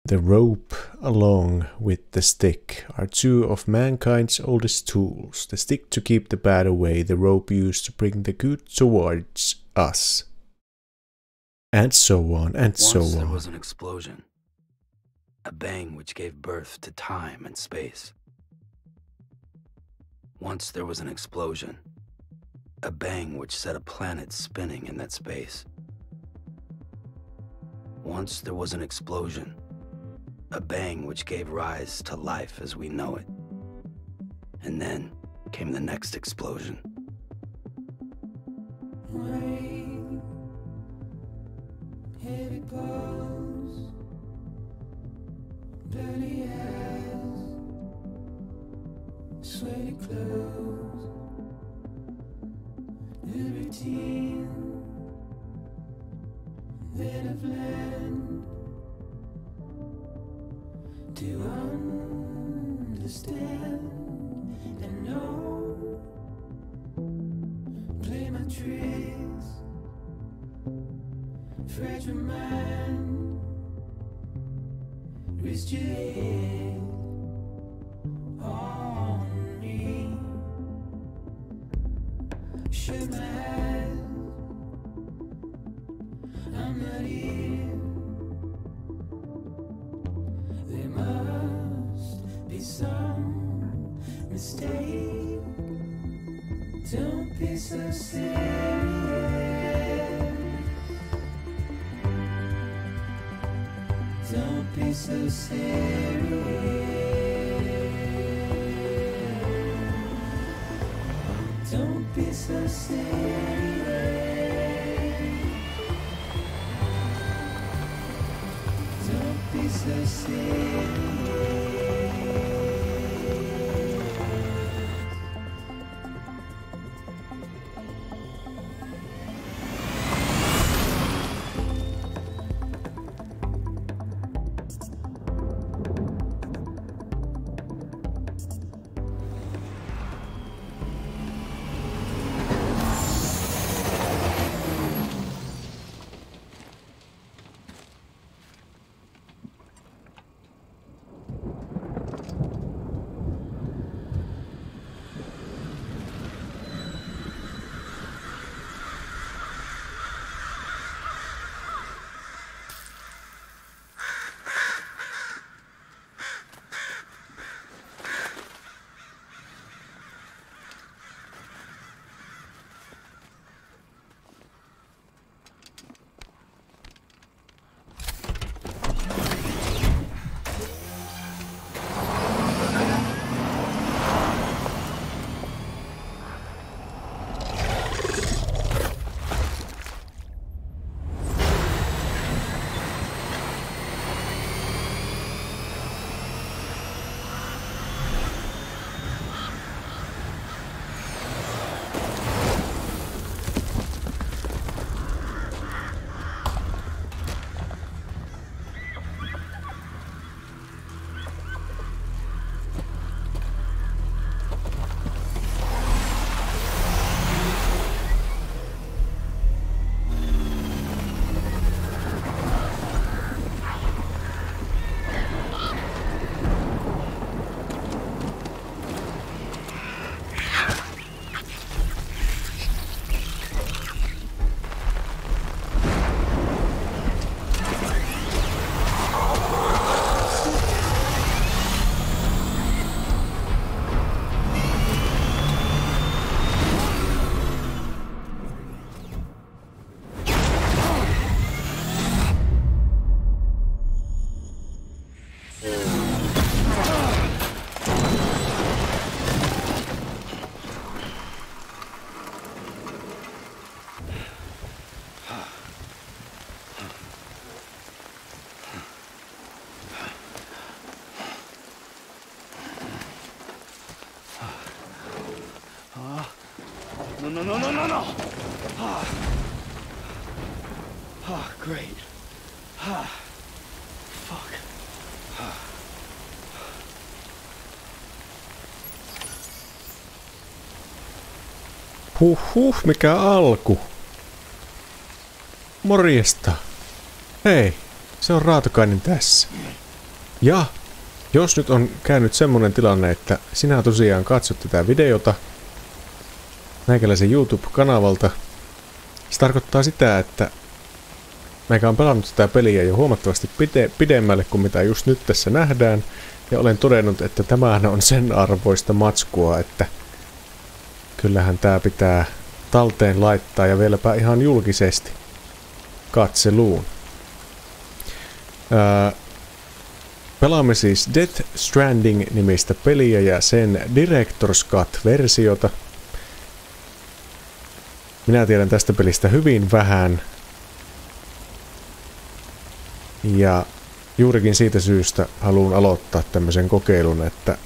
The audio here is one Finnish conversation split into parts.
The rope, along with the stick, are two of mankind's oldest tools. The stick to keep the bad away, the rope used to bring the good towards us. And so on, and so on. Once there was an explosion. A bang which gave birth to time and space. Once there was an explosion. A bang which set a planet spinning in that space. Once there was an explosion. A bang which gave rise to life as we know it. And then came the next explosion. Rain, heavy blows, dirty eyes, sweaty clothes, the routine that I've learned to understand and know. Play my tricks, fragile mind, risk your head on me. Shut my eyes, I'm not here. There must be some mistake. Don't be so serious. Don't be so serious. Don't be so serious. Don't be so serious. No. Great. Fuck. Mikä alku? Morjesta. Hei, se on Raatokainen tässä. Ja jos nyt on käynyt semmonen tilanne, että sinä tosiaan katsot tätä videota meikäläisen YouTube-kanavalta, se tarkoittaa sitä, että meikä on pelannut tätä peliä jo huomattavasti pidemmälle kuin mitä just nyt tässä nähdään, ja olen todennut, että tämähän on sen arvoista matskua, että kyllähän tää pitää talteen laittaa ja vieläpä ihan julkisesti katseluun. Pelaamme siis Death Stranding-nimistä peliä ja sen Director's Cut-versiota. Minä tiedän tästä pelistä hyvin vähän. Ja juurikin siitä syystä haluan aloittaa tämmöisen kokeilun, että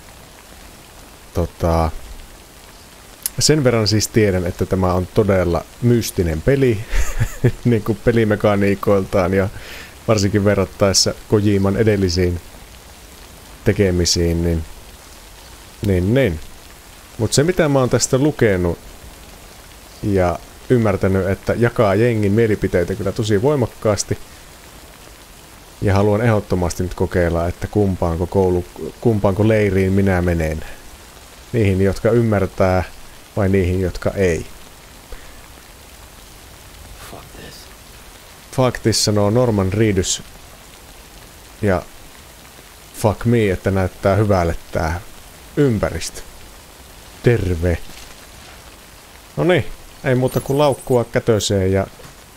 sen verran siis tiedän, että tämä on todella mystinen peli, niin kuin pelimekaniikoiltaan ja varsinkin verrattaessa Kojiman edellisiin tekemisiin, niin. Mutta se mitä mä oon tästä lukenut ja ymmärtänyt, että jakaa jengin mielipiteitä kyllä tosi voimakkaasti. Ja haluan ehdottomasti nyt kokeilla, että kumpaanko leiriin minä menen. Niihin, jotka ymmärtää, vai niihin, jotka ei. Fuck this sanoo Norman Reedus. Ja fuck me, että näyttää hyvälle tää ympäristö. Terve. Noniin, ei muuta kuin laukkua kätöseen ja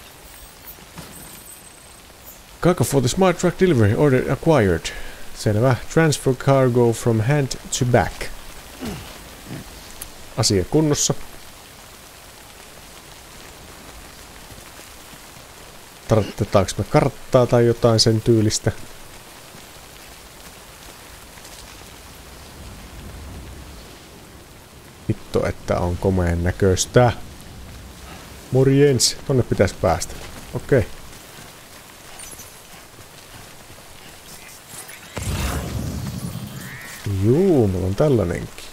cargo for the smart truck delivery order acquired. Selvä. Transfer cargo from hand to back. Asia kunnossa. Tarvitetaanko me karttaa tai jotain sen tyylistä? Vittu, että on komeen näköistä. Morjens. Tonne pitäisi päästä. Okei. Juu, mulla on tällainenkin.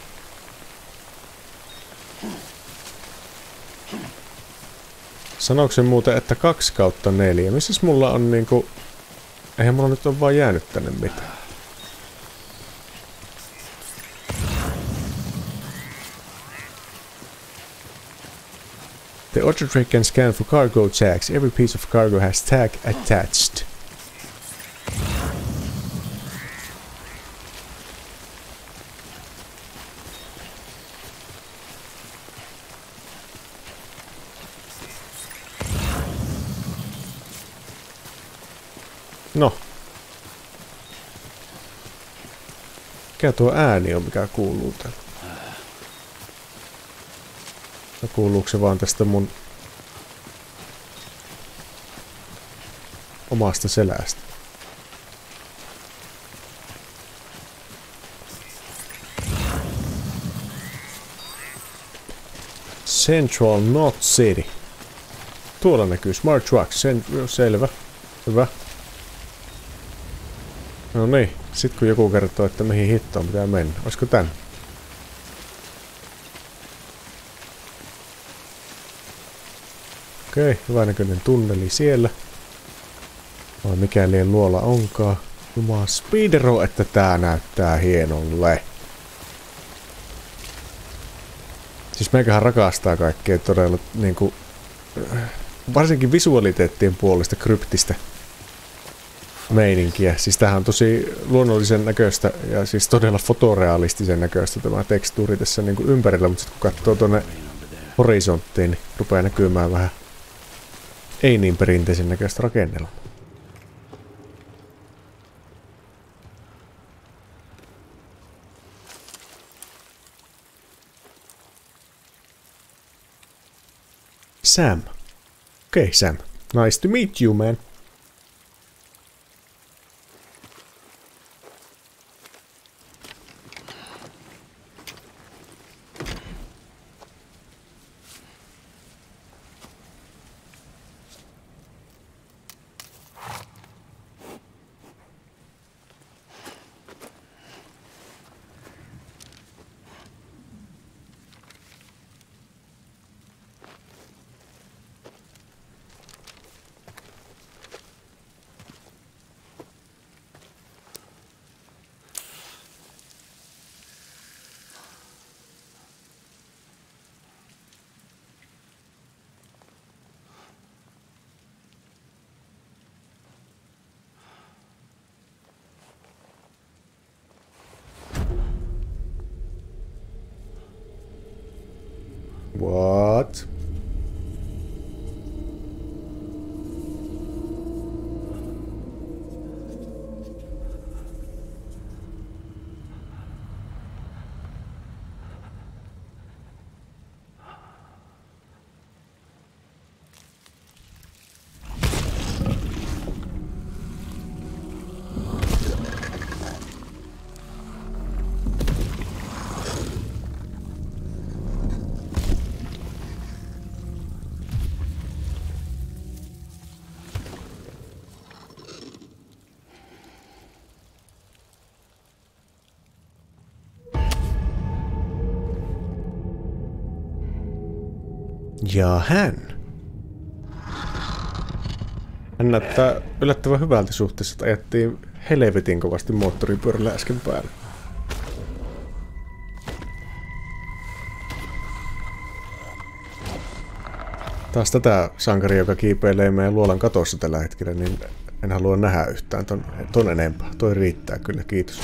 Sanoiko se muuten, että 2/4? Missäs mulla on niinku... Eihän mulla nyt ole vaan jäänyt tänne mitään. The auto track can scan for cargo tags. Every piece of cargo has tag attached. No. Mikä tuo ääni on, mikä kuuluu täällä? No kuuluuko se vaan tästä mun omasta selästä? Central Knot City. Tuolla näkyy Smart Trucks. Selvä. Hyvä. No niin, sit kun joku kertoo, että mihin hittoon pitää mennä. Olisiko tän? Okei, hyvänäköinen tunneli siellä. Vai mikä liian luola onkaan. Jumala speedero, että tää näyttää hienolle. Siis meikähän rakastaa kaikkea todella niinku... Varsinkin visualiteettien puolesta kryptistä meininkiä. Siis tämähän on tosi luonnollisen näköistä ja siis todella fotorealistisen näköistä tämä tekstuuri tässä niinku ympärillä, mutta sitten kun katsoo tuonne horisonttiin, niin rupeaa näkymään vähän ei niin perinteisen näköistä rakennelmaa. Sam. Okay, Sam. Nice to meet you, man. What? Ja hän. Hän näyttää yllättävän hyvältä suhteessa, että ajettiin helvetin kovasti moottoripyörällä äsken päällä. Taas tätä sankaria, joka kiipeilee meidän luolan katossa tällä hetkellä, niin en halua nähdä yhtään ton enempää. Toi riittää kyllä, kiitos.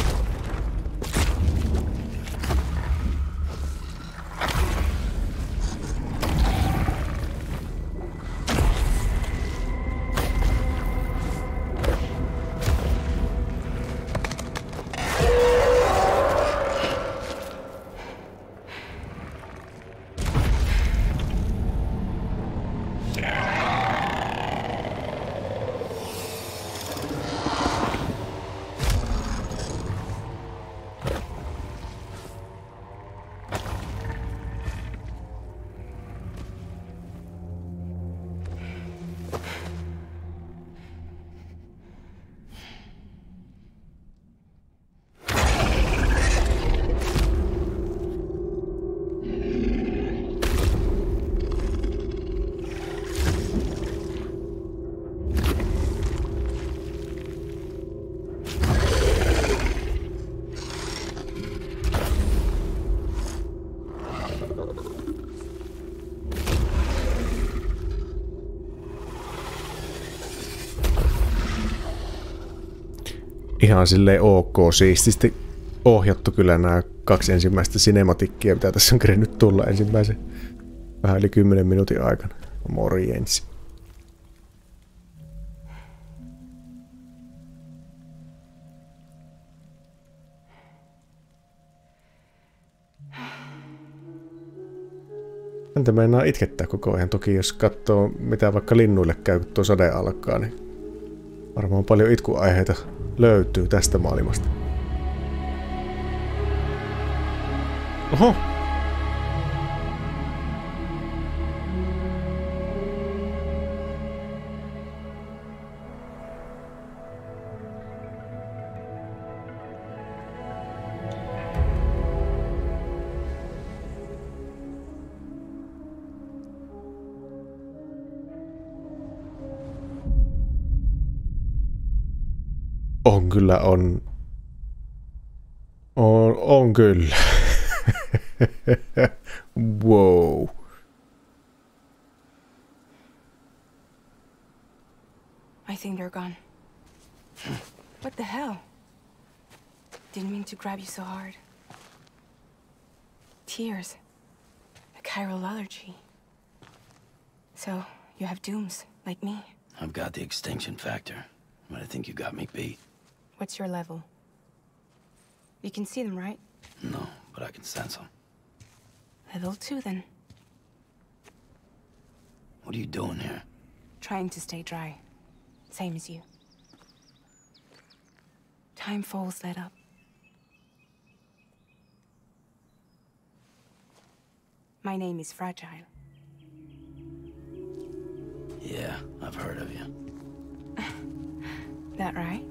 Ihan silleen ok, siististi ohjattu kyllä nämä 2 ensimmäistä sinematikkia, mitä tässä on kerennyt tulla ensimmäisen vähän yli 10 minuutin aikana. Morjens. Entä meinaa itkettää koko ajan? Toki jos katsoo mitä vaikka linnuille käy, kun tuo sade alkaa, niin varmaan paljon itkuaiheita löytyy tästä maailmasta. Oho! On kyllä, on kyllä. Wow. I think they're gone. What the hell? Didn't mean to grab you so hard. Tears. A chiral allergy. So, you have dooms, like me. I've got the extinction factor, but I think you got me beat. What's your level? You can see them, right? No, but I can sense them. Level 2, then. What are you doing here? Trying to stay dry. Same as you. Time falls let up. My name is Fragile. Yeah, I've heard of you. That right?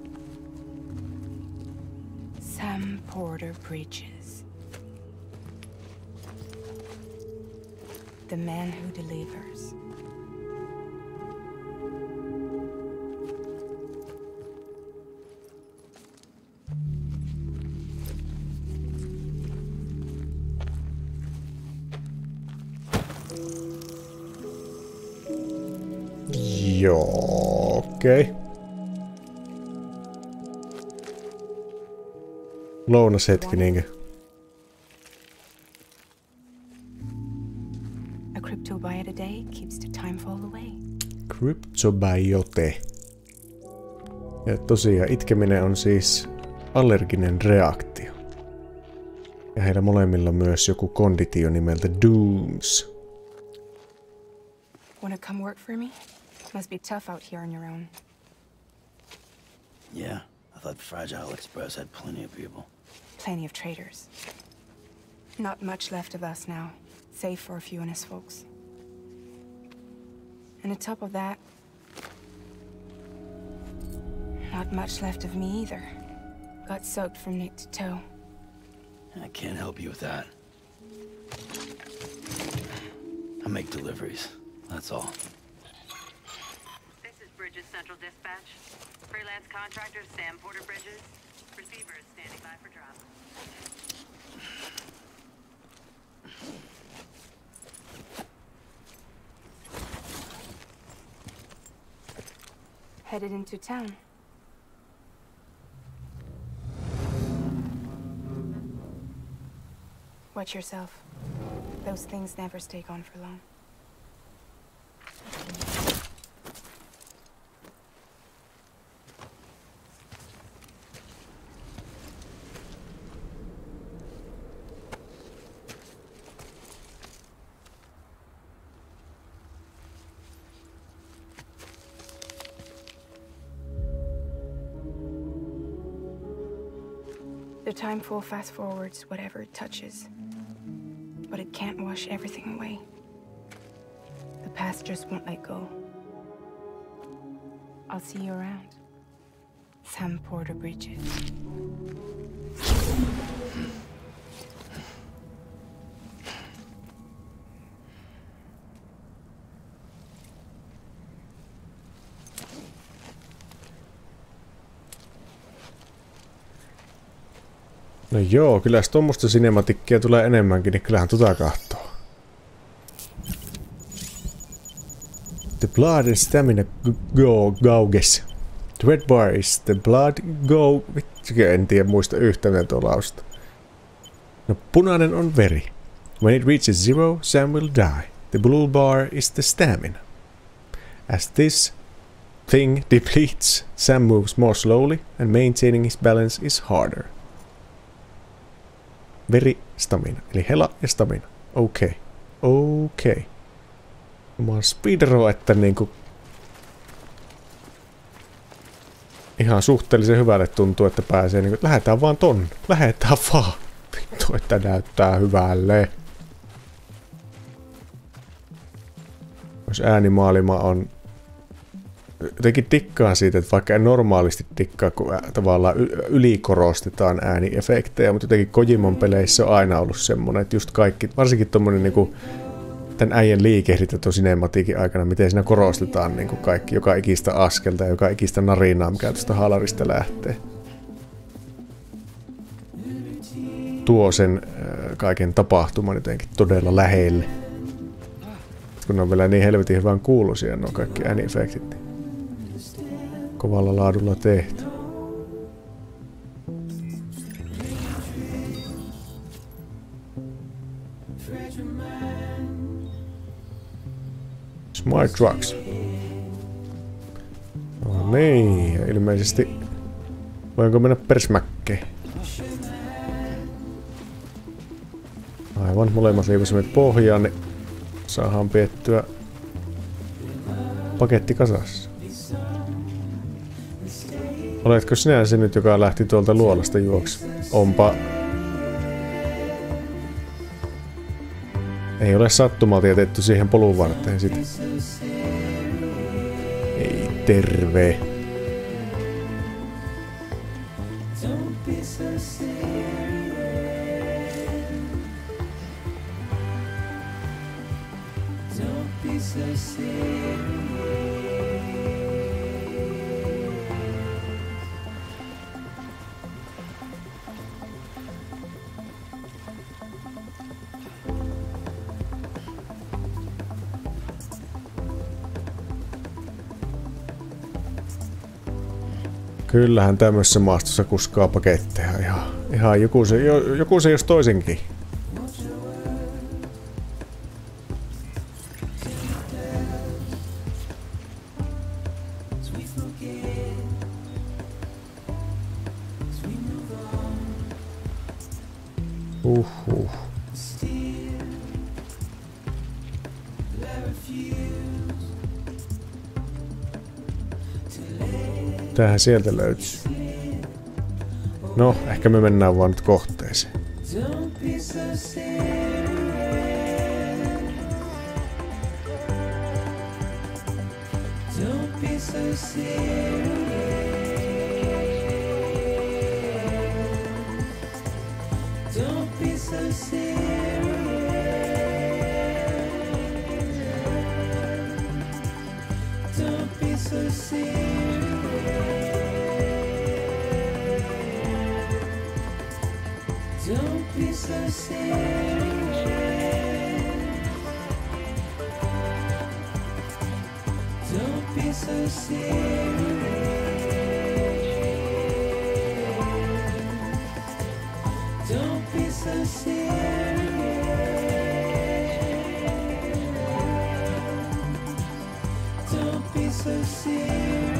Sam Porter Bridges. The man who delivers. Joo, okei. Lounashetki niinkö? cryptobiote a day keeps the time fall away. Cryptobiote. Ja tosiaan itkeminen on siis allerginen reaktio. Ja heillä molemmilla on myös joku konditio nimeltä Dooms. Wanna come work for me? Must be tough out here on your own. Yeah, I thought Fragile Express had plenty of people. Plenty of traitors. Not much left of us now, save for a few honest folks. And on top of that, not much left of me either. Got soaked from neck to toe. I can't help you with that. I make deliveries, that's all. This is Bridges Central Dispatch. Freelance contractor Sam Porter Bridges. Receiver is standing by for drop. Headed into town. Watch yourself. Those things never stay gone for long. The timefall fast forwards whatever it touches. But it can't wash everything away. The past just won't let go. I'll see you around. Sam Porter Bridges. No joo, kyllä jos tommoista sinematikkia tulee enemmänkin, niin kyllähän tota kahtoo. The blood and stamina gauges. The red bar is the blood go... Vitsikö, en tiedä muista yhtään tuo lausta. No punainen on veri. When it reaches 0, Sam will die. The blue bar is the stamina. As this thing depletes, Sam moves more slowly and maintaining his balance is harder. Veri, stamina. Eli hela ja stamina. Okei. Okei. Mä oon speedro, että niinku... Ihan suhteellisen hyvälle tuntuu, että pääsee niinku... Lähetään vaan tonne. Lähetään vaan. Vittu, että näyttää hyvälle. Jos äänimaailma on... Jotenkin tikkaan siitä, että vaikka en normaalisti tikkaa, kun tavallaan ylikorostetaan ääniefektejä, mutta jotenkin Kojimon peleissä on aina ollut semmonen, että just kaikki, varsinkin tommonen niinku tän äijän liikehdintä tuon sinematiikin aikana, miten siinä korostetaan niinku kaikki, joka ikistä askelta ja joka ikistä narinaa, mikä tuosta halarista lähtee. Tuo sen kaiken tapahtuman jotenkin todella lähelle. Kun ne on vielä niin helvetin hyvän kuuluisia nuo kaikki ääniefektit. Kovalla laadulla tehty. Smart Trucks. No niin, ja ilmeisesti... Voinko mennä persmäkkeen? Aivan, molemmat liivasimet pohjaan, niin saadaan piettyä paketti kasassa. Oletko sinä se nyt, joka lähti tuolta luolasta juoksi? Onpa... Ei ole sattumalta jätetty siihen polun varteen sitä. Ei terve. Kyllähän tämmöisessä maastossa kuskaa paketteja. Ihan joku se jos toisenkin. Huhhuh. Tämähän sieltä löytyy. No, ehkä me mennään vaan nyt kohteeseen. Don't be so serious. Don't be so serious. Don't be so serious. Don't be so serious. Don't be so serious. Don't be so serious. Don't be so serious. Don't be so serious.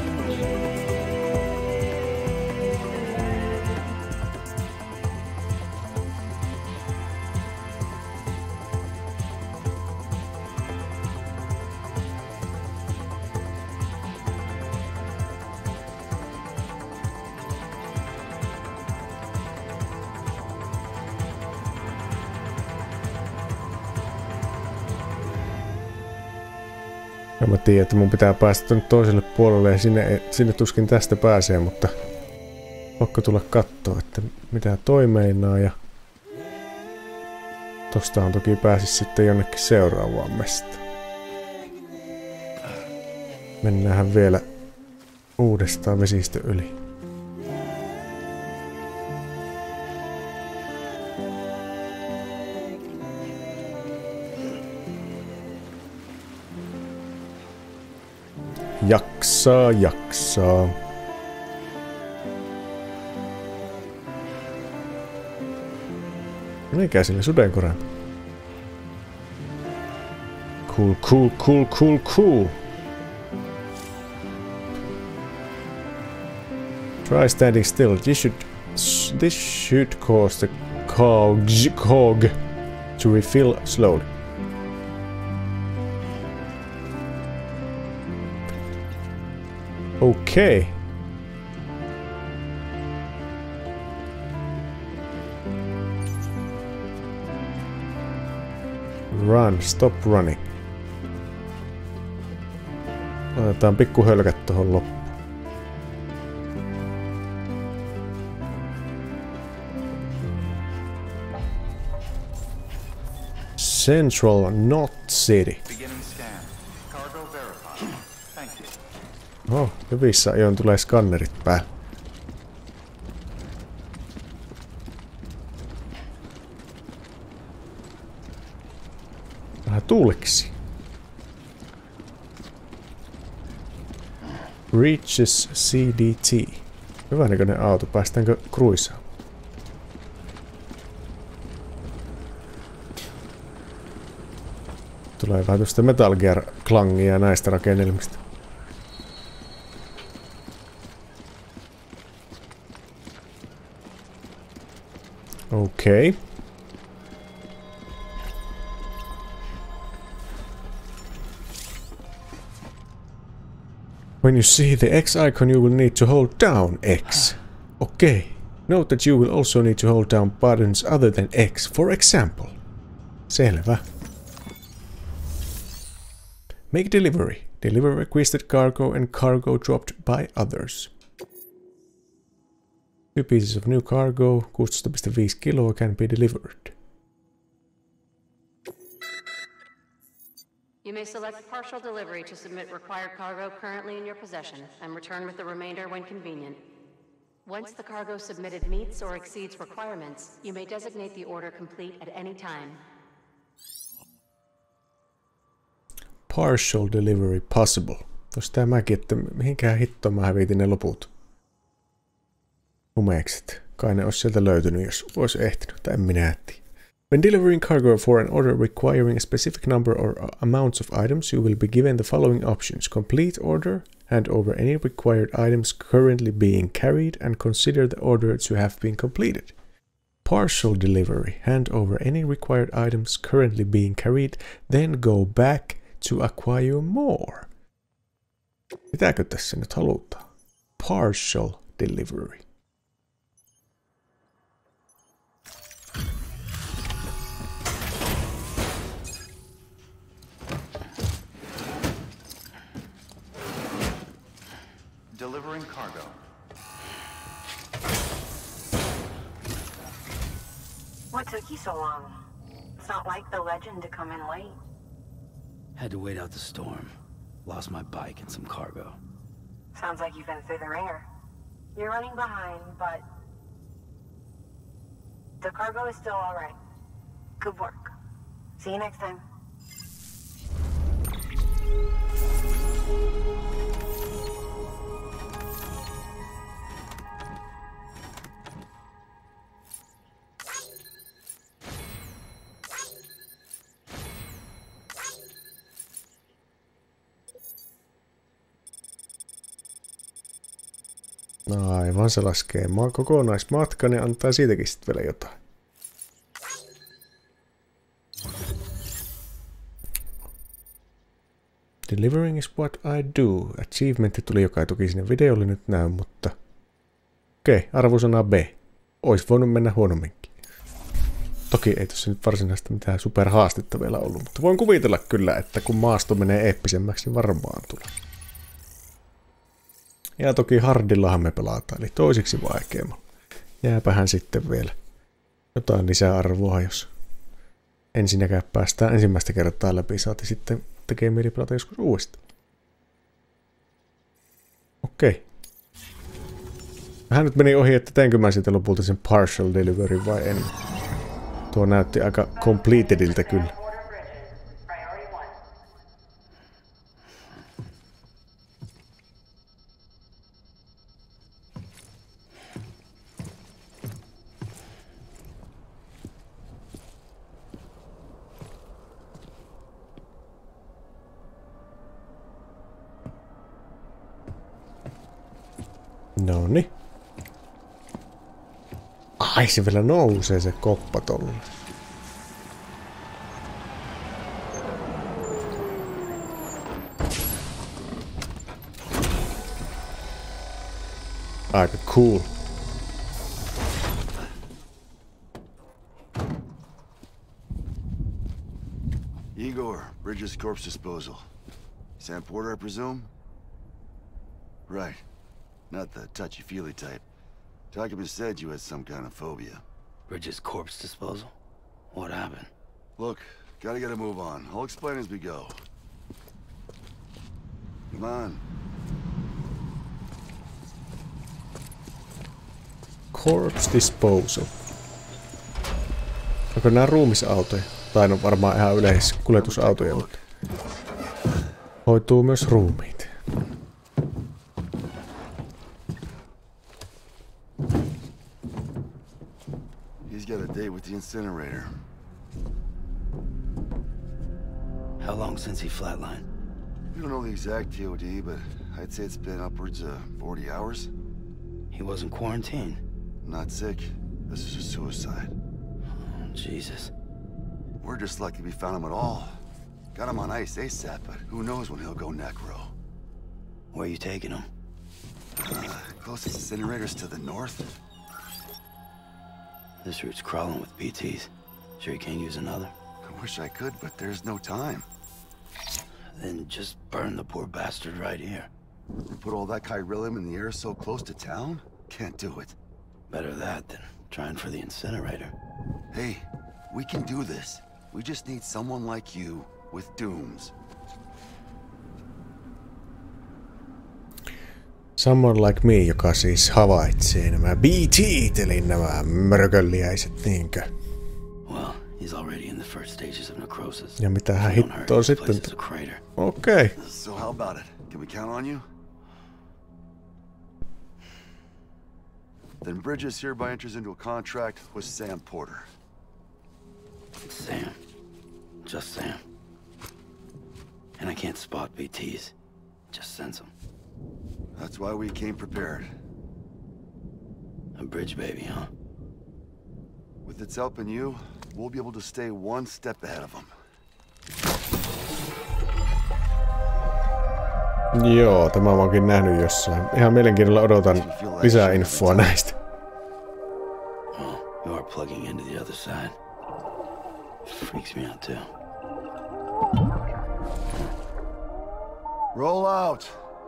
Ja mä tiedän, että mun pitää päästä nyt toiselle puolelle ja sinne tuskin tästä pääsee, mutta pakko tulla kattoo, että mitä toi meinaa ja tostahan toki pääsis sitten jonnekin seuraavaan mestaan. Mennäänhän vielä uudestaan vesistö yli. Jaksaa. Mikä sille sudenkoraan? Cool. Try standing still. This should cause the cog to refill slowly. Okay. Run, stop running. Otetaan pikku hölkät tohon loppuun. Central Knot City. Oh, hyvissä ajoin tulee skannerit päälle. Vähän tuuliksi. Reaches CDT. Hyvän näköinen auto. Päästäänkö kruisaan? Tulee vähän tuosta Metal Gear-klangia näistä rakennelmista. Okay. When you see the X icon, you will need to hold down X. Okay. Note that you will also need to hold down buttons other than X, for example. Selvä. Make delivery. Deliver requested cargo and cargo dropped by others. 2 pieces of new cargo, 16.5 kiloa can be delivered. You may select partial delivery to submit required cargo currently in your possession and return with the remainder when convenient. Once the cargo submitted meets or exceeds requirements, you may designate the order complete at any time. Partial delivery possible. Tuossa tää mäkin, että mihinkään hittoon mä hävitin ne loput. Humekset. Kai ne olisi sieltä löytynyt, jos olisi ehtinyt, tai en minä tiedä. When delivering cargo for an order requiring a specific number or amounts of items, you will be given the following options. Complete order, hand over any required items currently being carried, and consider the order to have been completed. partial delivery. Hand over any required items currently being carried, then go back to acquire more. Mitäkö tässä nyt halutaan? Partial delivery. Delivering cargo. What took you so long? It's not like the legend to come in late. Had to wait out the storm. Lost my bike and some cargo. Sounds like you've been through the ringer. You're running behind, but the cargo is still all right. Good work. See you next time. Aivan, se laskee kokonaismatkan ja antaa siitäkin sitten vielä jotain. Delivering is what I do. Achievementti tuli, joka ei toki sinne videolle nyt näy, mutta okei, arvosana B. Ois voinut mennä huonomminkin. Toki ei tuossa nyt varsinaista mitään superhaastetta vielä ollut, mutta voin kuvitella kyllä, että kun maasto menee eeppisemmäksi, niin varmaan tulee. Ja toki hardillahan me pelataan, eli toiseksi vaikeammalla. Jääpähän sitten vielä jotain lisäarvoa, jos ensinnäkään päästään ensimmäistä kertaa läpi, saati sitten tekee mieli pelata joskus uudestaan. Okei. Vähän nyt meni ohi, että teinkö mä sitten lopulta sen partial delivery vai en. Tuo näytti aika completediltä kyllä. Noni. Ai, se vielä nousee se koppa tolle. Aika cool. Igor, Bridges Corpse Disposal. Sam Porter, I presume? Right. Not the touchy-feely type. Document said you had some kind of phobia. Bridges corpse disposal? What happened? Look, gotta get a move on. I'll explain as we go. Come on. Corpse disposal. Onko nämä ruumisautoja? Tai no varmaan ihan yleiskuljetusautoja, mutta hoituu myös ruumiit. He's got a date with the incinerator. How long since he flatlined? We don't know the exact TOD, but I'd say it's been upwards of 40 hours. He wasn't quarantined. Not sick. This is a suicide. Oh, Jesus. We're just lucky we found him at all. Got him on ice ASAP, but who knows when he'll go necro. Where are you taking him? Closest incinerators to the north. This route's crawling with BTs. Sure you can't use another? I wish I could, but there's no time. Then just burn the poor bastard right here. We put all that chiralium in the air so close to town? Can't do it. Better that than trying for the incinerator. Hey, we can do this. We just need someone like you with dooms. Someone like me, joka siis havaitsee nämä BT:t, eli nämä mörkölliäiset, niinkö? Well, he's already in the first stages of necrosis. Ja mitähän hittoa sitten? Okei. So how about it? Can we count on you? Then Bridges hereby enters into a contract with Sam Porter. Sam. Just Sam. And I can't spot BTs. Just sense them. That's why we came prepared. A bridge baby, huh? With its help in you, we'll be able to stay one step ahead of them. Joo, tämä mä oonkin nähnyt jossain. Ihan mielenkiinnolla odotan lisää infoa näistä. Oh, you are plugging into the other side. It freaks me out too. Roll out!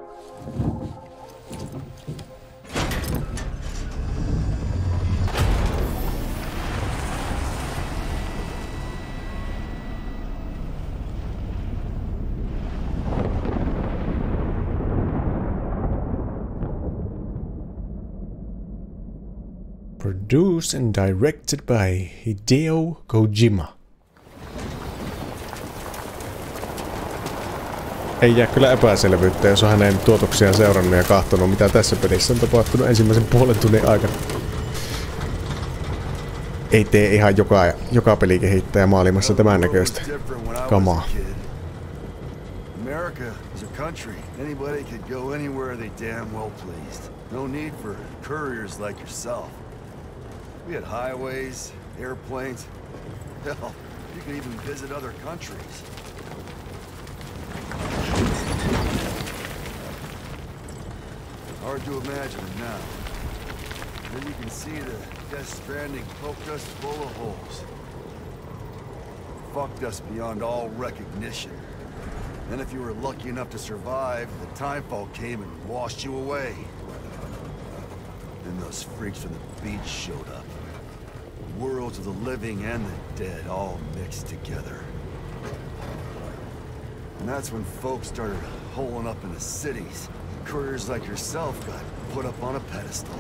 Produced and directed by Hideo Kojima. Ei jää kyllä epäselvyyttä, jos on hänen tuotoksiaan seurannut ja kahtonut, mitä tässä pelissä on tapahtunut ensimmäisen puolen tunnin aikana. Ei tee ihan joka pelikehittäjä maailmassa tämän näköistä kamaa. America is a country. Anybody could go anywhere they damn well pleased. No need for couriers like yourself. We had highways, airplanes. Hell, you could even visit other countries. Hard to imagine it now. Then you can see the Death Stranding poked us full of holes. Fucked us beyond all recognition. Then if you were lucky enough to survive, the Timefall came and washed you away. Then those freaks from the beach showed up. Worlds of the living and the dead all mixed together. And that's when folks started holing up in the cities. Couriers like yourself got put up on a pedestal.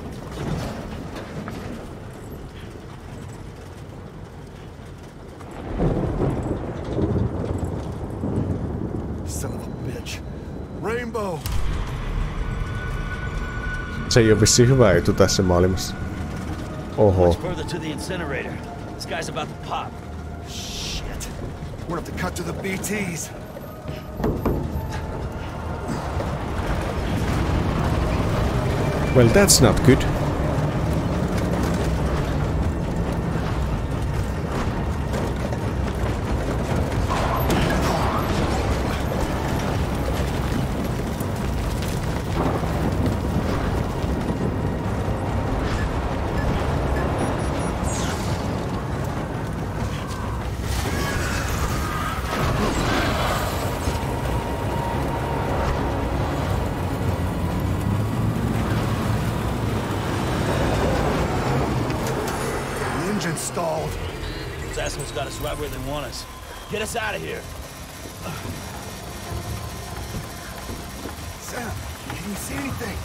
Son of a bitch. Rainbow! Se ei ole vissiin hyvä etu tässä maailmassa. Oho. Further to the incinerator. This guy's about to pop. Shit. We're gonna have to cut to the BTs. Well, that's not good. Stalled. Those assholes got us right where they want us. Get us out of here. Sam, can you see anything?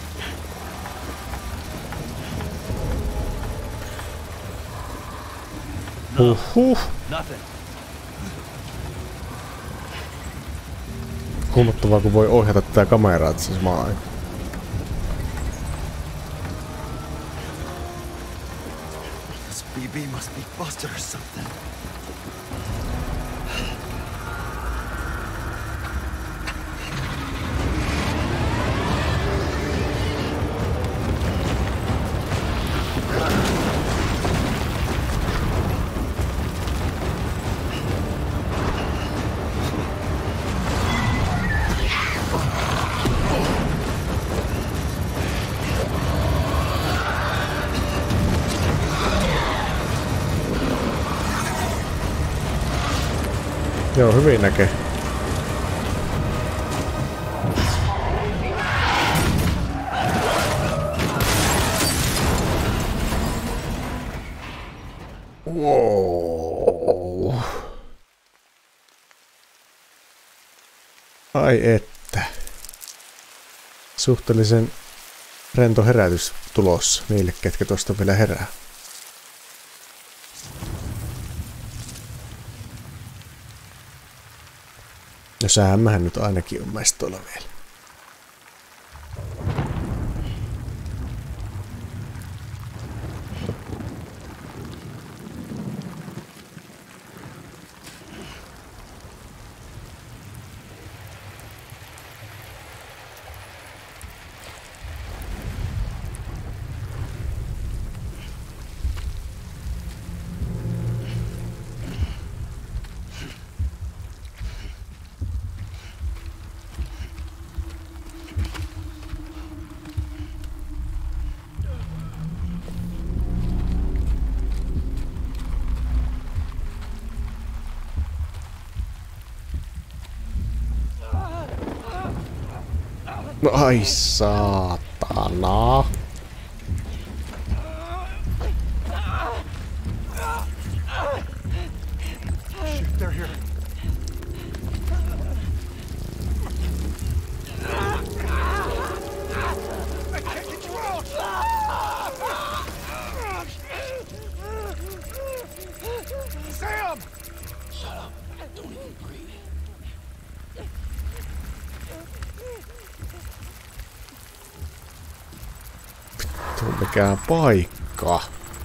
No, nothing. Huomattavaa, kun voi ohjata tätä kameraa tässä samaan aikaan. BB must be busted or something. Joo, hyvin näkee. Wow. Ai että. Suhteellisen rento herätys tulossa niille, ketkä tosta vielä herää. No säämähän nyt ainakin on mestolla vielä. Ai saatana. Shit, they're here. I can't get you out! Sam! Shut up. Don't even breathe. Vittu, mikä paikka.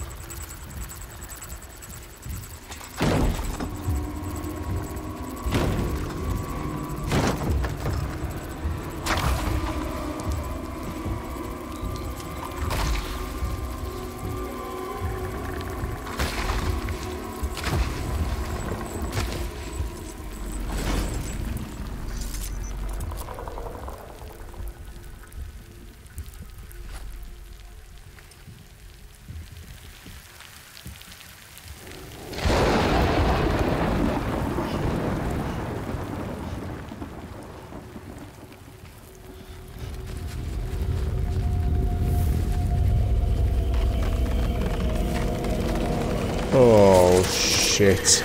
Oh shit.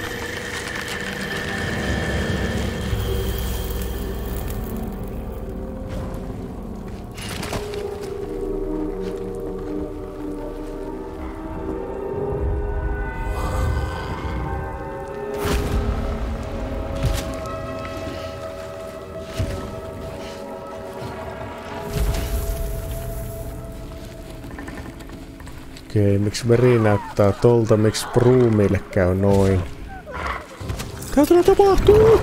Okei, miksi veri näyttää tolta, miksi Broomille käy noin? Täällä tapahtuu!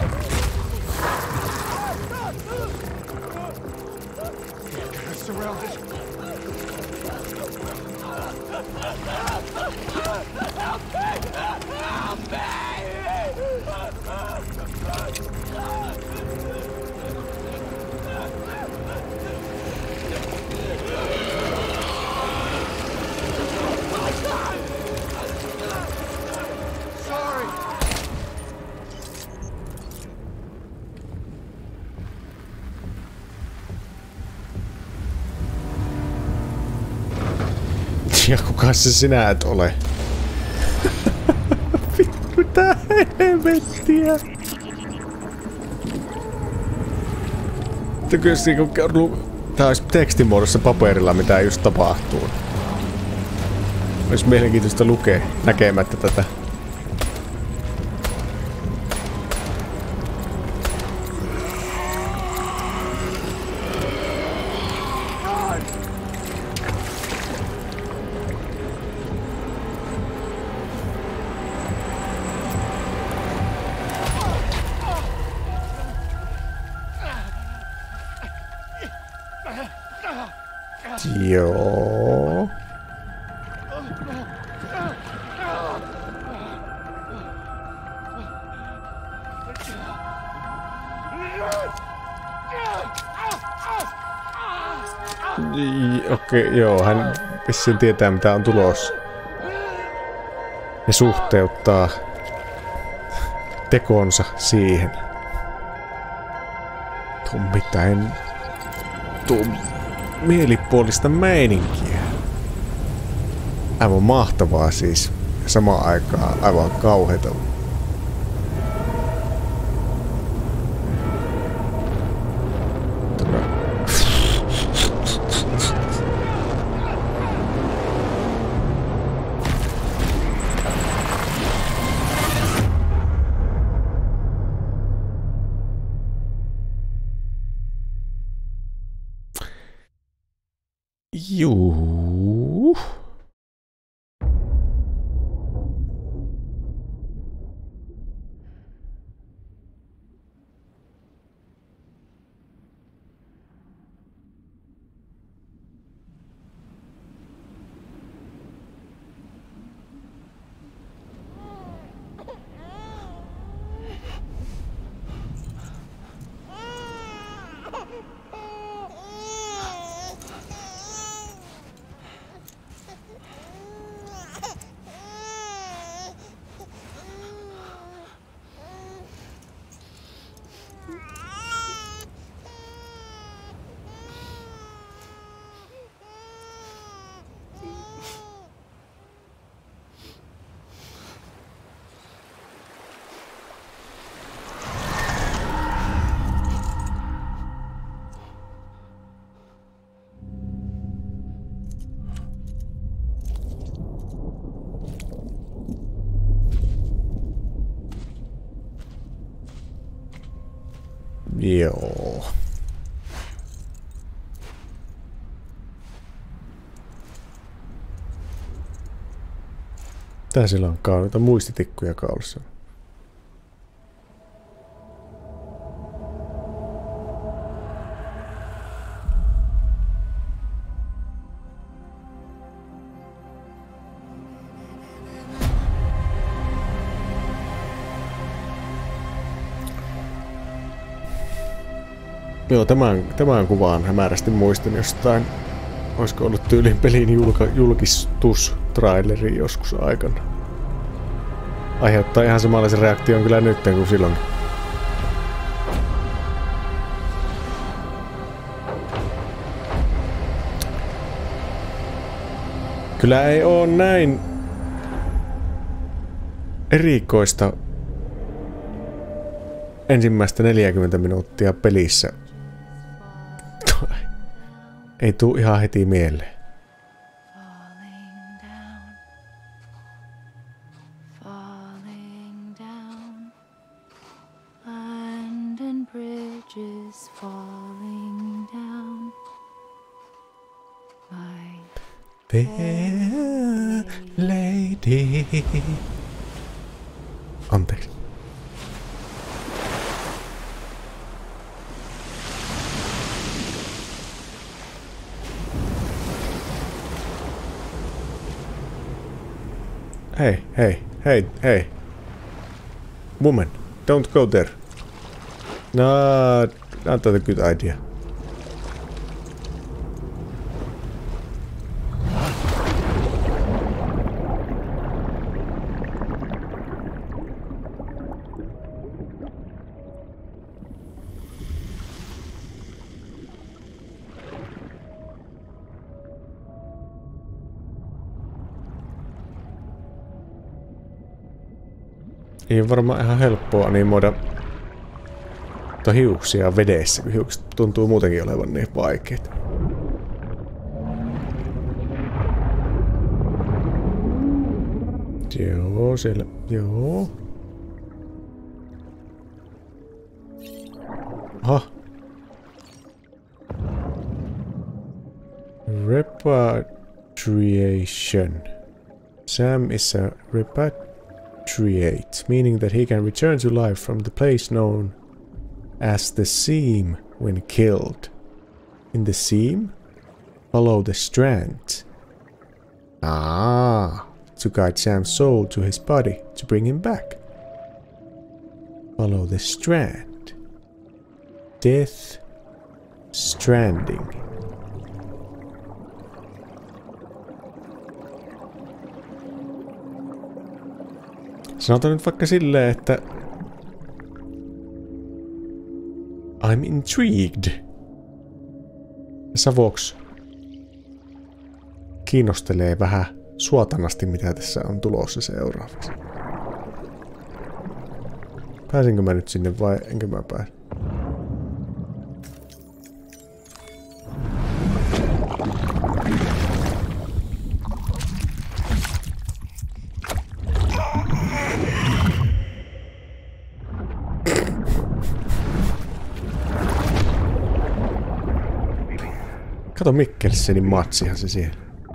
Ja kuka se sinä et ole? Vittu, mitä helvettiä? Tää olisi tekstimuodossa paperilla, mitä just tapahtuu. Olisi mielenkiintoista lukea näkemättä tätä. Joo. Okei, joo, hän vissiin tietää mitä on tulossa. Ja suhteuttaa tekonsa siihen. Tummitain. Mielipuolista meininkiä. Aivan mahtavaa siis. Ja samaan aikaan aivan kauheeta. Juu. Joo. Tää sillä on kauniita muistitikkuja kaulassa. Joo, tämän kuvaan hämärästi muistan jostain. Olisiko ollut tyylin pelin julkistustraileri joskus aikana. Aiheuttaa ihan samanlaisen reaktion kyllä nyt kuin silloin. Kyllä ei oo näin erikoista ensimmäistä 40 minuuttia pelissä. Ei tuu ihan heti mieleen. Fair lady. Anteeksi. Hey. Woman, don't go there. No, not a good idea. Ei ole varmaan ihan helppoa animoida hiuksia vedessä, kun hiukset tuntuu muutenkin olevan niin vaikeet. Joo, siellä. Joo. Aha. Repatriation. Sam is a repatriate, meaning that he can return to life from the place known as the Seam when killed. In the Seam, follow the Strand. To guide Sam's soul to his body to bring him back. Follow the Strand. Death Stranding. Sanotaan nyt vaikka silleen, että I'm intrigued. Savox kiinnostelee vähän suotanasti, mitä tässä on tulossa seuraavaksi. Pääsinkö mä nyt sinne vai enkö mä pääse? Kato Mikkelsenin matsihan se siellä.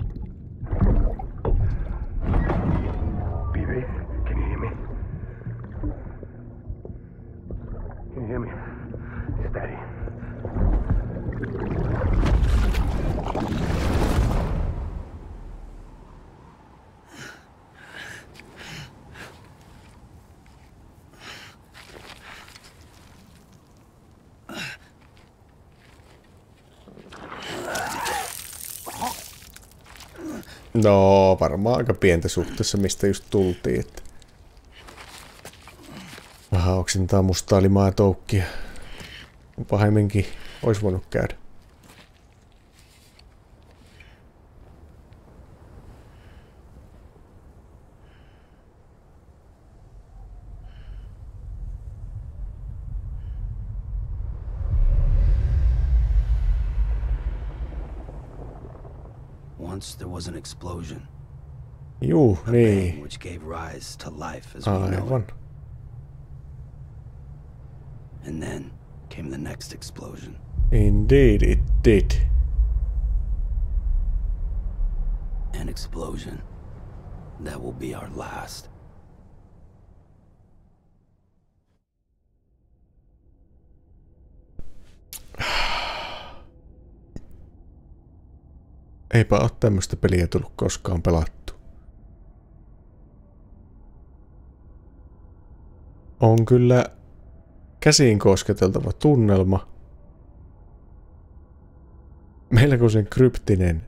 No, varmaan aika pientä suhteessa, mistä just tultiin. Että vähän oksentaa mustaa limaa ja toukkia. Pahemminkin olisi voinut käydä. Once there was an explosion. Juu, niin. Which gave rise to life as we know it. And then came the next explosion. Indeed it did. An explosion that will be our last. Eipä oo tämmöstä peliä tullut koskaan pelattu. On kyllä käsiin kosketeltava tunnelma. Melkoisen kryptinen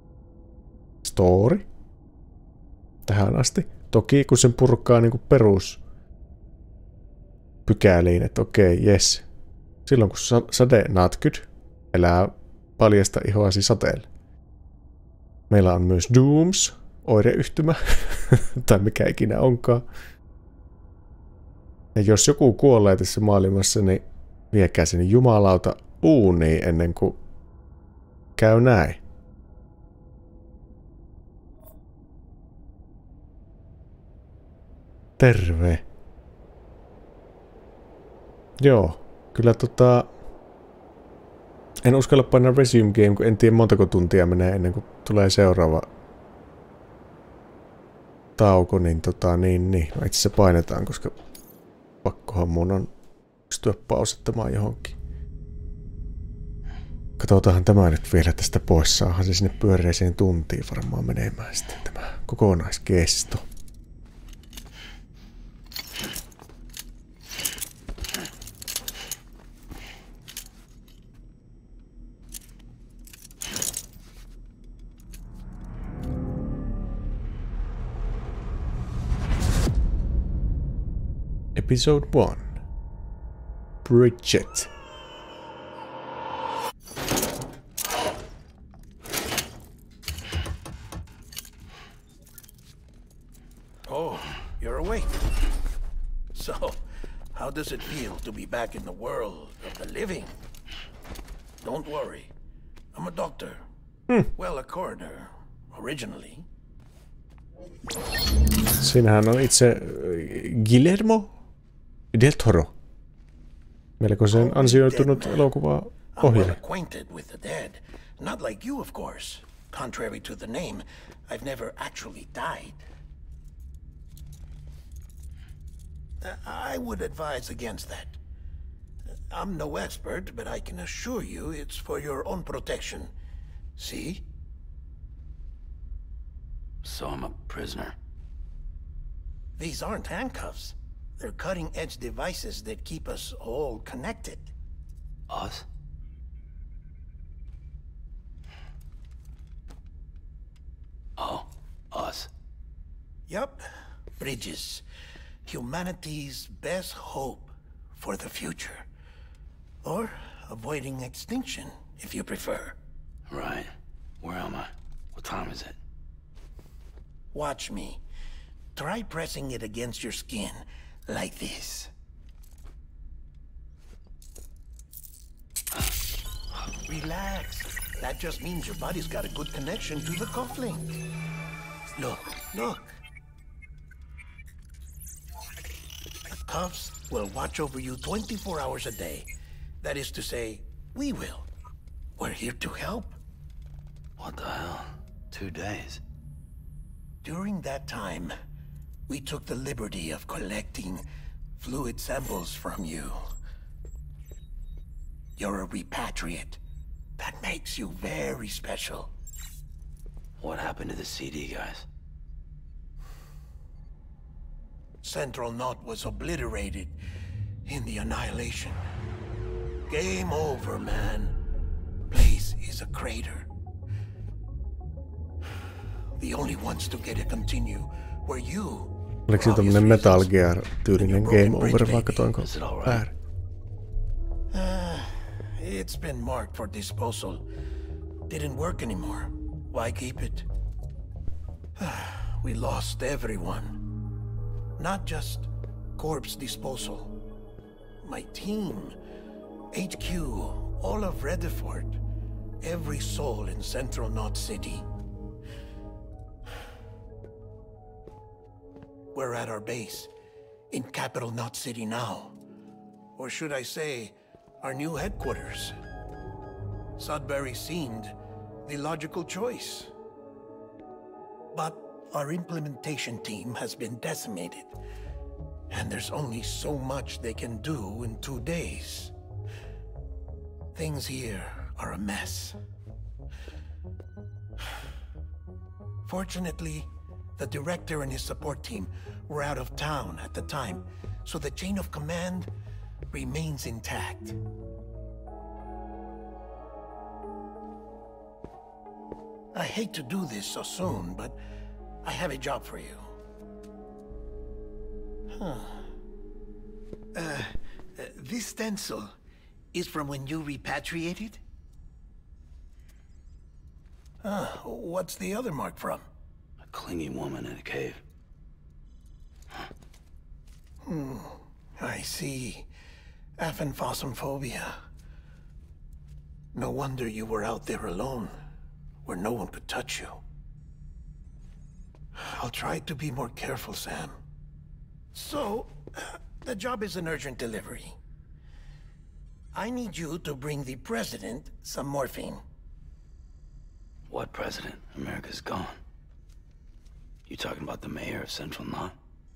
story tähän asti. Toki kun sen purkaa niinku perus pykäliin, että okei, jes. Silloin kun sade not good, elää paljasta ihoasi sateelle. Meillä on myös Dooms, oireyhtymä, tai mikä ikinä onkaan. Ja jos joku kuolee tässä maailmassa, niin viekää sinne jumalauta uuniin ennen kuin käy näin. Terve. Joo, kyllä en uskalla painaa resume game, kun en tiedä montako tuntia menee ennen kuin tulee seuraava tauko, niin niin. No itse asiassa painetaan, koska pakkohan mun on pystyä pausettamaan johonkin. Katsotaanhan tämä nyt vielä tästä pois. Saahan se sinne pyöreiseen tuntiin varmaan menemään sitten tämä kokonaiskesto. Episode 1. Bridget. Oh, you're awake. So, how does it feel to be back in the world of the living? Don't worry. I'm a doctor. Well, a coroner, originally. Siinähän on itse Guillermo del Toro. Melkoisen ansioitunut elokuva ohjaaja. Acquainted with the dead. Not like you, of course. Contrary to the name, I've never actually died. I would advise against that. I'm no expert, but I can assure you it's for your own protection. See? So I'm a prisoner. These aren't handcuffs. They're cutting-edge devices that keep us all connected. Us? Oh, us. Yup. Bridges. Humanity's best hope for the future. Or avoiding extinction, if you prefer. Right. Where am I? What time is it? Watch me. Try pressing it against your skin, like this. Relax. That just means your body's got a good connection to the cufflink. Look, look. The cuffs will watch over you 24 hours a day. That is to say, we will. We're here to help. What the hell? 2 days? During that time, we took the liberty of collecting fluid samples from you. You're a repatriate. That makes you very special. What happened to the CD guys? Central Knot was obliterated in the Annihilation. Game over, man. Place is a crater. The only ones to get to continue were you. Oliko tommonen Metal Gear-tyylinen game over vai katoinko väärin? It's been marked for disposal. Didn't work anymore. Why keep it? We lost everyone. Not just corpse disposal. My team, HQ, all of Redefort, every soul in Central Knot City. We're at our base, in Capital Knot City now. Or should I say, our new headquarters. Sudbury seemed the logical choice. But our implementation team has been decimated, and there's only so much they can do in 2 days. Things here are a mess. Fortunately, the director and his support team were out of town at the time, so the chain of command remains intact. I hate to do this so soon, but I have a job for you. This stencil is from when you repatriated? What's the other mark from? A clingy woman in a cave. I see. Aphenphosmphobia. No wonder you were out there alone, where no one could touch you. I'll try to be more careful, Sam. So, the job is an urgent delivery. I need you to bring the president some morphine. What president? America's gone. You talking about the mayor of Central Knot?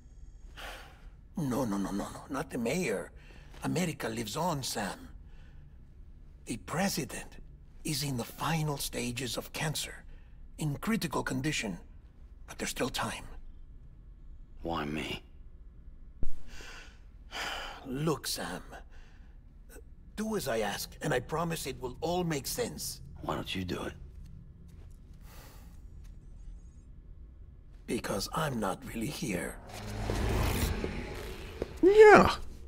No, not the mayor. America lives on, Sam. The president is in the final stages of cancer, in critical condition, but there's still time. Why me? Look, Sam. Do as I ask, and I promise it will all make sense. Why don't you do it? Because I'm not really here. Yeah.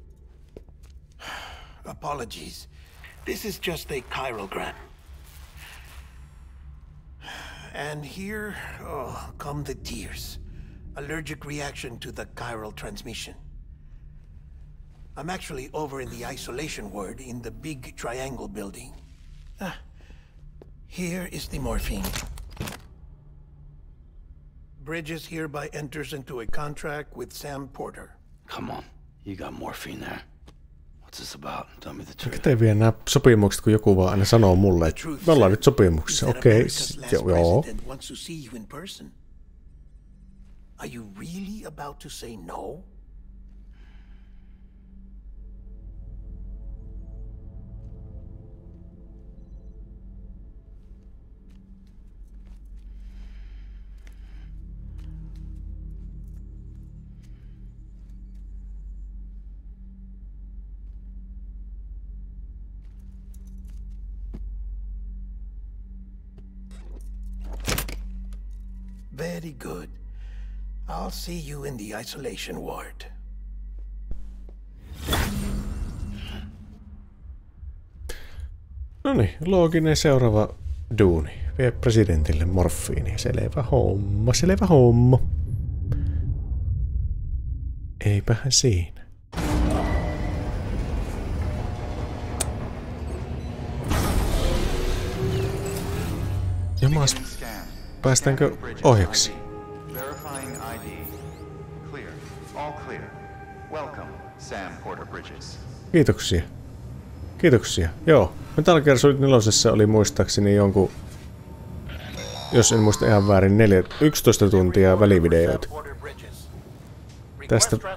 Apologies. This is just a chiralgram. And here, come the tears. Allergic reaction to the chiral transmission. I'm actually over in the isolation ward in the big triangle building. Here is the morphine. Bridges hereby enters into a contract with Sam Porter. Come on, you got morphine there. What's this about? Tell me the truth. Mikä te vie nämä sopimukset, kun joku vaan aina sanoo mulle, että me ollaan nyt sopimuksessa. Okei, joo. Are you really about to say no? Very good. I'll see you in the isolation ward. Noniin, looginen seuraava duuni. Vie presidentille morfiini. Selvä homma, selvä homma. Eipähän siinä. Jamas, päästäänkö ohjaksi? Verifying ID. Clear. All clear. Welcome, Sam Porter Bridges. Kiitoksia. Kiitoksia. Joo. Metal Gear Solid 4 oli muistaakseni jonkun, jos en muista ihan väärin, 11 tuntia välivideoita. Tästä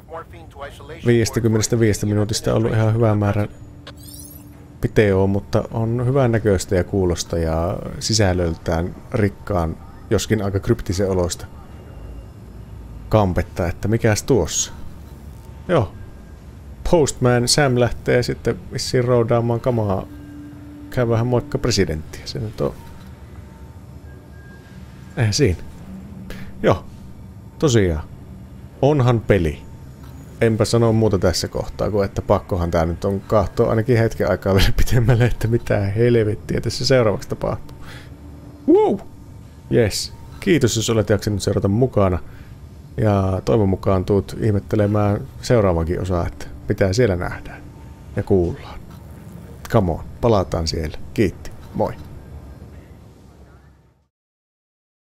55 minuutista on ollut ihan hyvä määrä videoa, mutta on hyvän näköistä ja kuulosta ja sisällöltään rikkaan, joskin aika kryptisen olosta kampetta, että mikäs tuossa. Joo. Postman Sam lähtee sitten vissiin roudaamaan kamaa. Käy vähän moikka presidenttiä. Se nyt on. Eihän siinä. Joo. Tosiaan. Onhan peli. Enpä sano muuta tässä kohtaa, kuin että pakkohan tää nyt on kahtoa ainakin hetken aikaa vielä pitemmälle, että mitä helvettiä tässä seuraavaksi tapahtuu. Wow! Yes. Kiitos, jos olet jaksanut seurata mukana. Ja toivon mukaan tuut ihmettelemään seuraavankin osaa, että mitä siellä nähdään ja kuullaan. Come on, palataan siellä. Kiitti. Moi.